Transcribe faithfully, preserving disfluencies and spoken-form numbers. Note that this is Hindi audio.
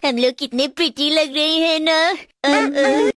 हम लोग कितने प्रिटी लग रहे हैं ना। अ, अ,